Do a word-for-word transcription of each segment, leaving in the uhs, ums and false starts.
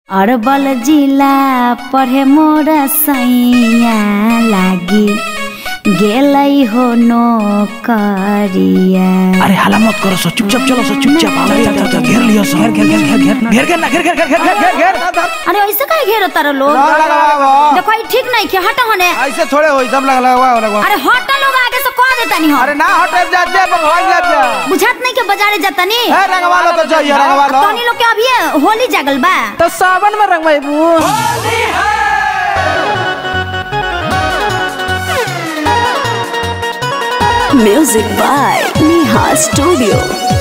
Herbal जिला पढ़े मोर सैया लागी गेलै हो नौकरिया। अरे हल्ला मत करो सो, चुपचाप चलो सो, चुपचाप आओ। घेर लियो सो, घेर घेर घेर घेर घेर घेर ना घेर घेर घेर घेर घेर घेर। अरे ऐसे काहे घेरो तारो लोग? देखो ये ठीक नहीं के हट होने। ऐसे थोड़े होई सब लगा लगा लगा। अरे हट लोग आगे से कह देता नहीं हो। अरे ना हटे जाते भगवान जा जा। बुझात नहीं के बाजारे जाता नहीं। ए रंगवा लो तो चाहिए रंगवा लो। तोनी लोग के अभी होली जागल बा तो सावन में रंगवाइबू। होली है। Music by Neha Studio.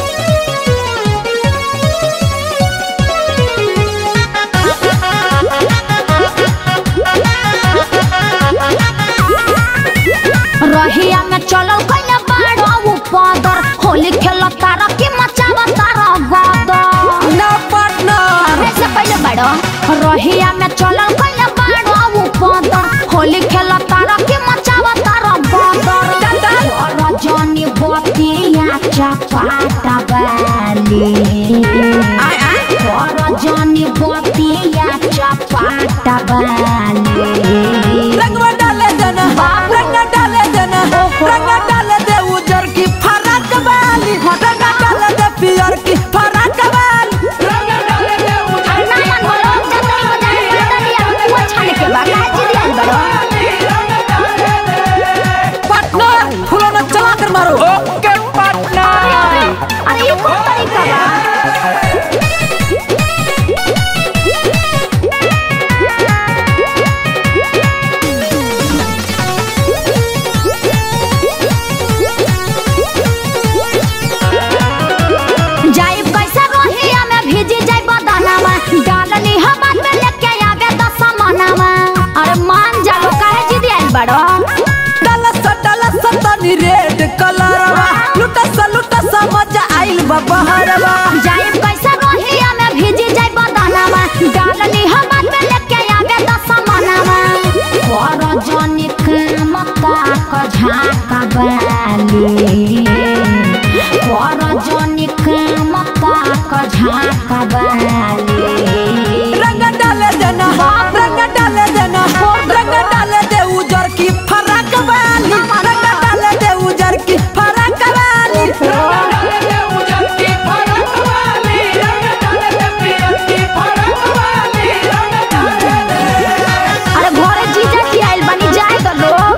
रहिया में चलो कइले बाड़ो ऊपर होली खेलो तारा की मचावा तारा गदर ना पार्टनर ऐसे पहले बाड़ो रहिया में चलो कइले बाड़ो ऊपर होली खेलो तारा की मचावा तारा गदर रजनी बतिया चपाटा बाली आय आय रजनी बतिया चपाटा बाली रंगवा डाले देना, रंग डाले देना, रंग डाले दे उजर की फराक वाली, रंग डाले दे पियर की फराक वाली, रंग डाले दे उजर की फराक वाली, वो छाने के बाद आज दिया बड़ो पार्टनर फूलों ने चला कर मारो। Okay partner. अरे ये कौन तरीका बा? रेड कलरवा लुटा सा लुटा सा मजा आइल बा बहरवा। जाइब कैसा रोहिया में भीजी जाई बदनवा डालनी हवा में लेके आवे दस मनवा और जनी मक्का का झाका बाली और जनी मक्का का झाका बाली रंग डाले देना, रंग डाले देना, रंग डाले दे उजर की फराक वाली, रंग डाले दे उजर की फराक वाली, रंग डाले दे उजर की फराक वाली, रंग डाले दे पियर की फराक वाली, रंग डाले दे। अरे घरे जीजा की आइल बनी जाए तो लोग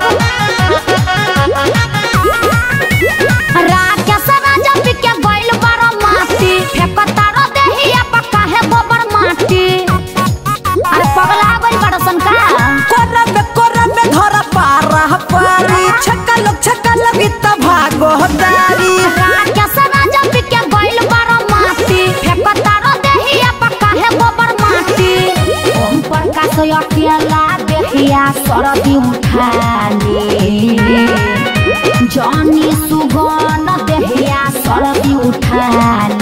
रात के सना जब के गइल बारो माटी फेकता रो देहिया पक्का है गोबर माटी। अरे पगला गइल बारो सन का कोरा में कोरा में धरा पारा पारी छक्का लोग छक्का लगी त भागो दारी। रात के सना जब के गइल बारो माटी फेकता रो देहिया पक्का है गोबर माटी। ओम प्रकाश अकेला देहिया सरदी उठाली जॉनी सुगन देहिया सरदी उठाली।